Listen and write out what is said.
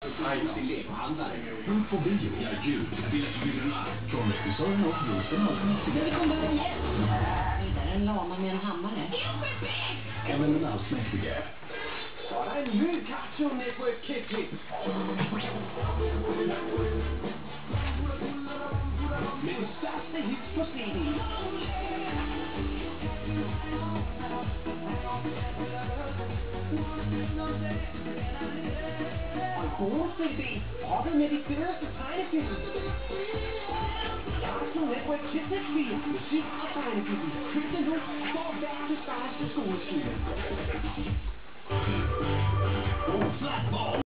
Ut på bio. Ja, gud. Från regissören och producenten av Men vi kommer börja igen. Vidare en lama med en hammare. även den allsmäktige. Så er der en ny Cartoon Network Kid. Med de største hits på CD. Og bonus-CD proppet med de fedeste tegnefilm. Cartoon Network Kids-film, musik og tegnefilm. Køb det nu for verdens største skoleskole. Flatball.